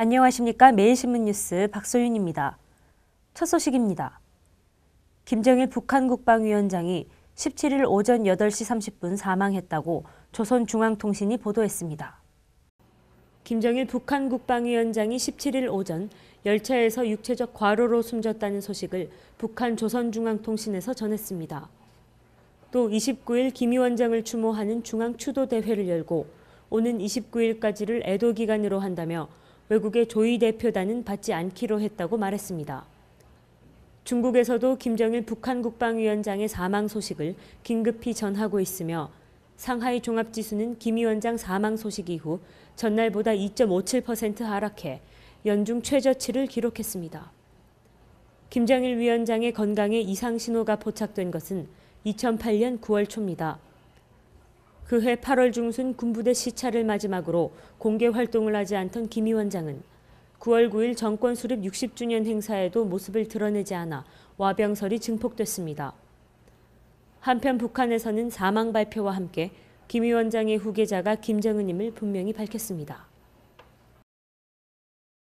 안녕하십니까. 매일신문 뉴스 박소윤입니다. 첫 소식입니다. 김정일 북한 국방위원장이 17일 오전 8시 30분 사망했다고 조선중앙통신이 보도했습니다. 김정일 북한 국방위원장이 17일 오전 열차에서 육체적 과로로 숨졌다는 소식을 북한 조선중앙통신에서 전했습니다. 또 29일 김 위원장을 추모하는 중앙추도대회를 열고 오는 29일까지를 애도기간으로 한다며 외국의 조의 대표단은 받지 않기로 했다고 말했습니다. 중국에서도 김정일 북한 국방위원장의 사망 소식을 긴급히 전하고 있으며 상하이 종합지수는 김 위원장 사망 소식 이후 전날보다 2.57% 하락해 연중 최저치를 기록했습니다. 김정일 위원장의 건강에 이상 신호가 포착된 것은 2008년 9월 초입니다. 그해 8월 중순 군부대 시찰을 마지막으로 공개 활동을 하지 않던 김 위원장은 9월 9일 정권 수립 60주년 행사에도 모습을 드러내지 않아 와병설이 증폭됐습니다. 한편 북한에서는 사망 발표와 함께 김 위원장의 후계자가 김정은임을 분명히 밝혔습니다.